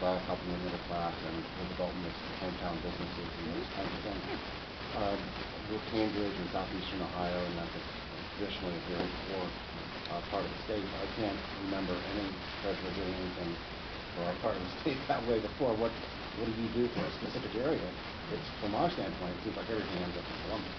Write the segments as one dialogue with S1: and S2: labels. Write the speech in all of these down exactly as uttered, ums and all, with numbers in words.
S1: class, helping the middle class, and the development of hometown businesses and those kinds of things. Uh, with Cambridge and southeastern Ohio, and that's a, traditionally a very poor uh, part of the state, I can't remember any treasurer doing anything for our part of the state that way before. What what do you do for a specific area? It's, from our standpoint, it seems like everything ends up in Columbus.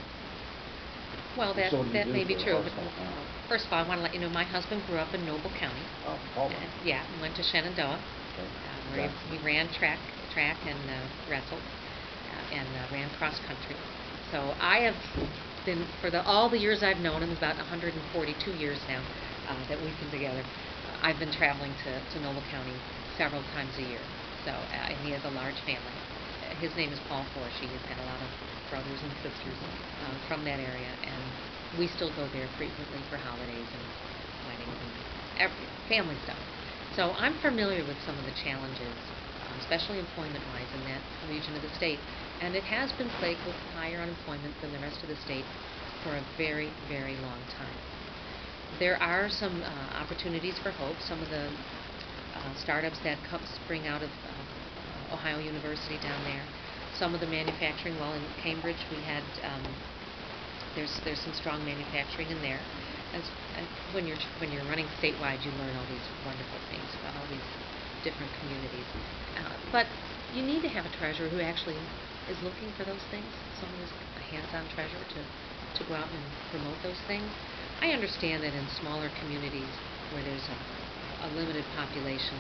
S2: Well, that,
S1: So
S2: that may be true. But
S1: County?
S2: first of all, I want to let you know my husband grew up in Noble County.
S1: Oh, Caldwell.
S2: Uh, yeah, went to Shenandoah,
S1: Okay.
S2: uh, where he, he ran track, track and uh, wrestled, uh, and uh, ran cross country. So I have been, for the all the years I've known him, about one hundred forty-two years now uh, that we've been together. Uh, I've been traveling to, to Noble County several times a year. So, uh, and he has a large family. Uh, his name is Paul Forshee. He's got a lot of brothers and sisters uh, from that area, and we still go there frequently for holidays and weddings and every, family stuff. So I'm familiar with some of the challenges, uh, especially employment-wise in that region of the state, and it has been plagued with higher unemployment than the rest of the state for a very, very long time. There are some uh, opportunities for hope. Some of the uh, startups that come spring out of uh, Ohio University down there. Some of the manufacturing, well, in Cambridge we had, um, there's there's some strong manufacturing in there. As, and when you're when you're running statewide, you learn all these wonderful things about all these different communities. Uh, but you need to have a treasurer who actually is looking for those things. Someone who's a hands-on treasurer to to go out and promote those things. I understand that in smaller communities where there's a, a limited population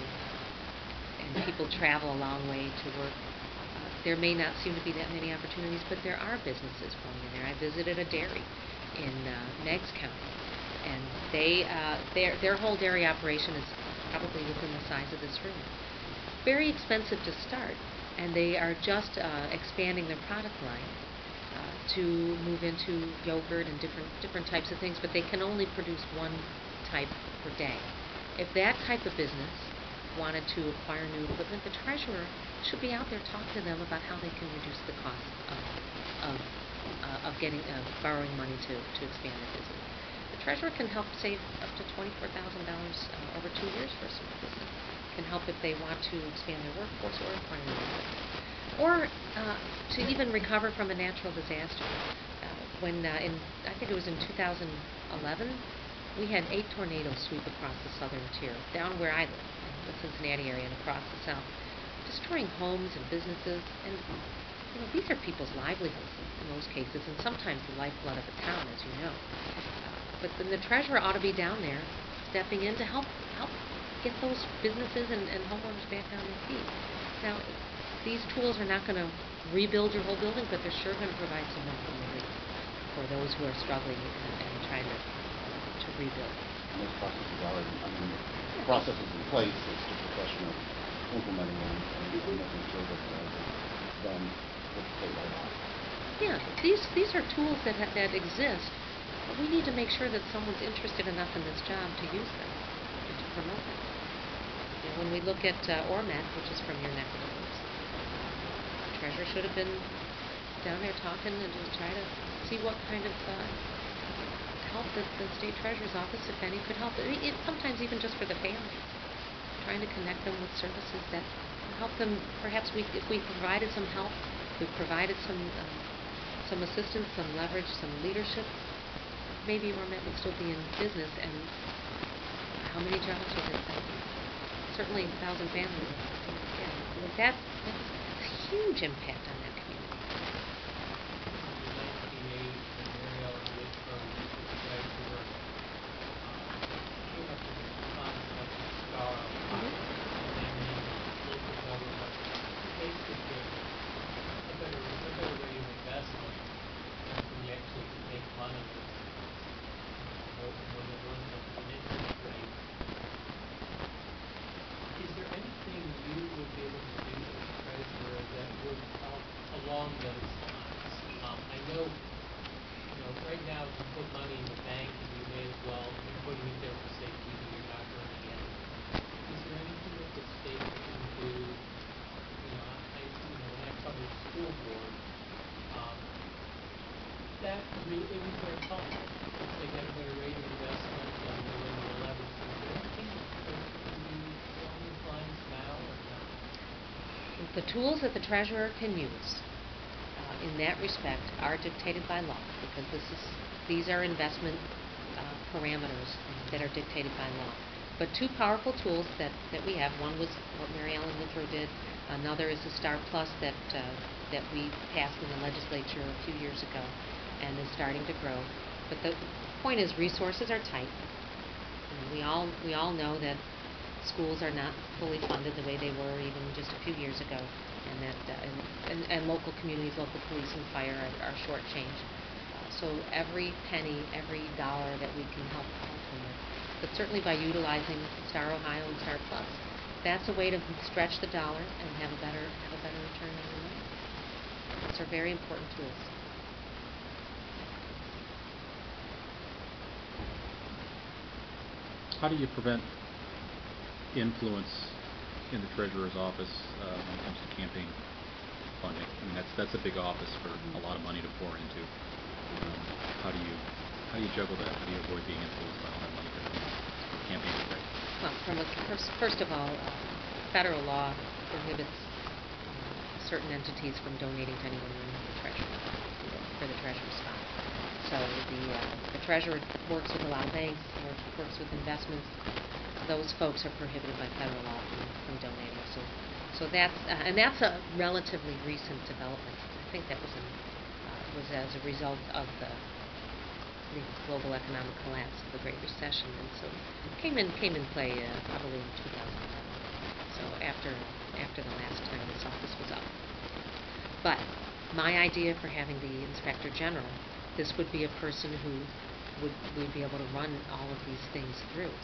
S2: and people travel a long way to work, uh, there may not seem to be that many opportunities, but there are businesses growing in there. I visited a dairy in uh, Meigs County, and they uh, their their whole dairy operation is probably within the size of this room. Very expensive to start, and they are just uh, expanding their product line uh, to move into yogurt and different different types of things, but they can only produce one type per day. If that type of business wanted to acquire new equipment, the treasurer should be out there talking to them about how they can reduce the cost of of, uh, of getting uh, borrowing money to, to expand their business. The treasurer can help save up to twenty-four thousand dollars uh, over two years for a small business. Can help if they want to expand their workforce or acquire new equipment, or uh, to even recover from a natural disaster. Uh, when uh, in I think it was in two thousand eleven, we had eight tornadoes sweep across the southern tier, down where I live, in the Cincinnati area, and across the south, destroying homes and businesses. And you know, these are people's livelihoods in most cases, and sometimes the lifeblood of a town, as you know. Uh, but then the treasurer ought to be down there, stepping in to help help get those businesses and, and homeowners back on their feet. Now, these tools are not going to rebuild your whole building, but they're sure going to provide some mental relief for those who are struggling and, and trying to to rebuild.
S1: And those processes are already, I mean, the process is in place. It's just a question of implementing them and mm-hmm. making sure that uh, it's done with the state law.
S2: Yeah, these these are tools that ha that exist. But we need to make sure that someone's interested enough in this job to use them and to promote them. You know, when we look at uh, Ormet, which is from your neck of the woods, the treasurer should have been down there talking and to try to see what kind of uh, help that the state treasurer's office, if any, could help. It, it, sometimes even just for the family, trying to connect them with services that help them. Perhaps we, if we provided some help, we provided some um, some assistance, some leverage, some leadership, maybe Ormet would still be in business. And how many jobs would it have? Certainly a thousand families. Yeah, with that, that's a huge impact on that community.
S3: In nineteen eighty, when Mariel did from the treasurer, uh, came up with this concept of star mm-hmm. and then local government basically a better, a better way to invest money when you actually make fun of this more, more than one an interest rate. Is there anything you would be able to do as treasurer that would help
S2: The tools that the treasurer can use uh, in that respect are dictated by law, because this is these are investment uh, parameters that are dictated by law. But two powerful tools that, that we have, one was what Mary Ellen Withrow did, another is the Star Plus that, uh, that we passed in the legislature a few years ago and is starting to grow. But the point is, resources are tight. And we all, we all know that schools are not fully funded the way they were even just a few years ago, and that uh, and, and, and local communities, local police and fire are, are shortchanged. Uh, so every penny, every dollar that we can help help them with, but certainly by utilizing Star Ohio and Star Plus, that's a way to stretch the dollar and have a better have a better return on your money. Those are very important tools.
S4: How do you prevent influence in the treasurer's office uh, when it comes to campaign funding? I mean, that's that's a big office for a lot of money to pour into. Um, how do you how do you juggle that? How do you avoid being influenced by all that money coming in for campaign effect?
S2: Well, from a, first, first of all, uh, federal law prohibits uh, certain entities from donating to anyone running for treasurer for the treasurer's spot. So the uh, the treasurer works with a lot of banks, works, works with investments. Those folks are prohibited by federal law from, from donating. So, so that's uh, and that's a relatively recent development. I think that was in, uh, was as a result of the the global economic collapse of the Great Recession, and so it came in came in play uh, probably in two thousand eleven. So after after the last time this office was up. But my idea for having the Inspector General, this would be a person who would would be able to run all of these things through.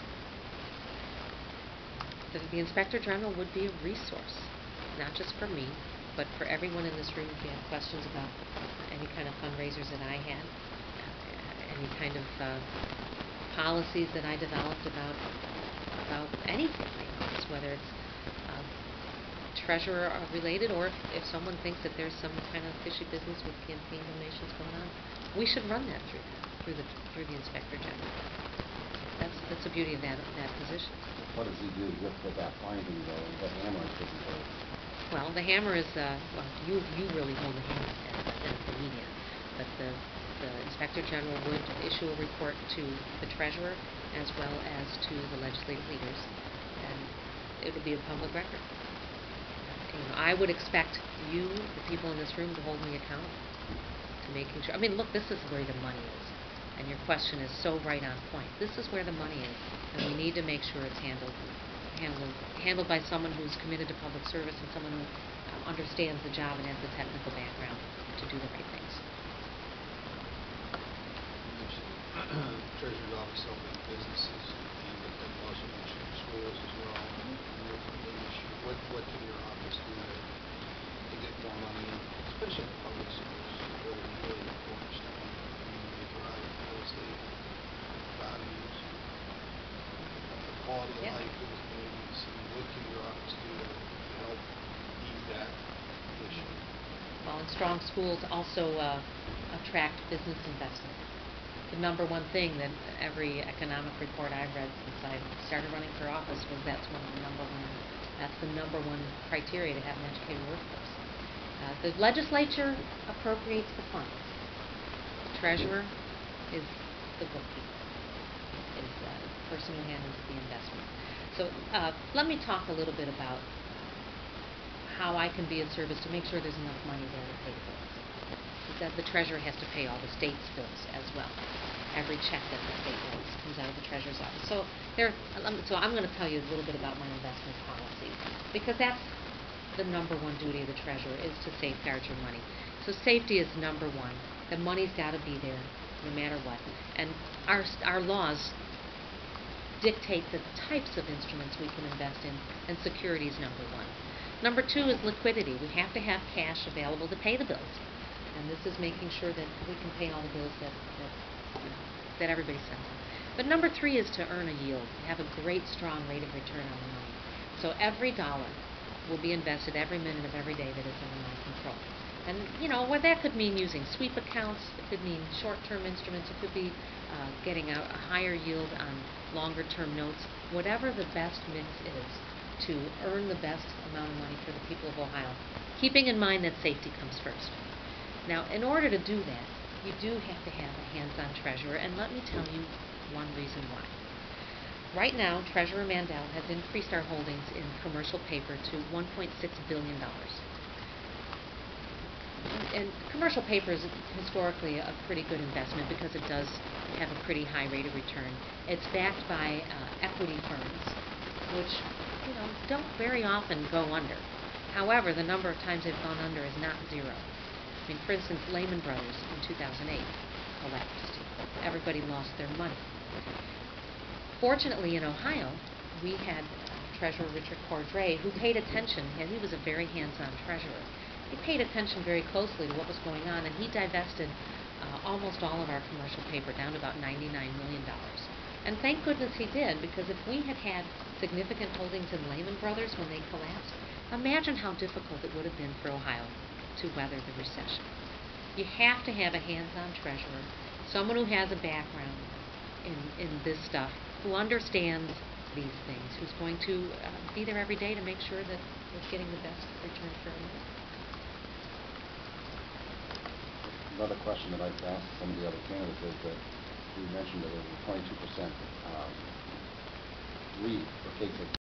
S2: The, the Inspector General would be a resource, not just for me, but for everyone in this room. If you have questions about any kind of fundraisers that I had, uh, any kind of uh, policies that I developed about about anything, whether it's uh, treasurer related, or if, if someone thinks that there's some kind of fishy business with campaign donations going on, we should run that through through the through the Inspector General. That's that's the beauty of that of that position.
S1: What does he do with, with that finding, though? The hammer is taking place.
S2: Well, the hammer is, uh, well, you you really hold the hammer as, as the media, but the, the Inspector General would issue a report to the Treasurer as well as to the legislative leaders, and it would be a public record. You know, I would expect you, the people in this room, to hold me accountable to making sure. I mean, look, this is where the money is. And your question is so right on point. This is where the money is, and we need to make sure it's handled handled handled by someone who's committed to public service and someone who uh, understands the job and has the technical background to do the right things.
S5: You mentioned Treasurer's Office helping businesses, and also mentioned schools as well. Mm-hmm. What what can your office do to, to get more money, especially in public schools, where it's really important stuff? They drive real estate values, the quality of
S2: Yeah.
S5: life in the communities. And what can your office do to, to help ease that issue?
S2: Well, and strong schools also uh, attract business investment. The number one thing that every economic report I've read since I started running for office was that's one of the number one. That's the number one criteria to have an educated workforce. Uh, the legislature appropriates the funds. The treasurer is the bookkeeper, is uh, the person who handles the investment. So uh, let me talk a little bit about how I can be of service to make sure there's enough money there to pay the bills. That the treasurer has to pay all the state's bills as well. Every check that the state writes comes out of the treasurer's office. So there, so I'm going to tell you a little bit about my investment policy, because that's the number one duty of the treasurer, is to safeguard your money. So safety is number one. The money's got to be there no matter what. And our our laws dictate the types of instruments we can invest in, and security is number one. Number two is liquidity. We have to have cash available to pay the bills. And this is making sure that we can pay all the bills that that, you know, that everybody sends in. But number three is to earn a yield, to have a great, strong rate of return on the money. So every dollar will be invested every minute of every day that is under my control. And, you know, what that could mean using sweep accounts, it could mean short-term instruments, it could be uh, getting a, a higher yield on longer-term notes. Whatever the best mix is, to earn the best amount of money for the people of Ohio, keeping in mind that safety comes first. Now, in order to do that, you do have to have a hands-on treasurer, and let me tell you one reason why. Right now, Treasurer Mandel has increased our holdings in commercial paper to one point six billion dollars. And commercial paper is historically a pretty good investment because it does have a pretty high rate of return. It's backed by uh, equity firms, which, you know, don't very often go under. However, the number of times they've gone under is not zero. I mean, for instance, Lehman Brothers in two thousand eight collapsed. Everybody lost their money. Fortunately, in Ohio, we had Treasurer Richard Cordray, who paid attention, and he was a very hands-on treasurer. He paid attention very closely to what was going on, and he divested uh, almost all of our commercial paper, down to about ninety-nine million dollars. And thank goodness he did, because if we had had significant holdings in Lehman Brothers when they collapsed, imagine how difficult it would have been for Ohio to weather the recession. You have to have a hands-on treasurer, someone who has a background in, in this stuff, who understands these things, who's going to uh, be there every day to make sure that we're getting the best return for our money.
S1: Another question that I'd like to ask some of the other candidates is that you mentioned that there was a twenty-two percent um, read for case of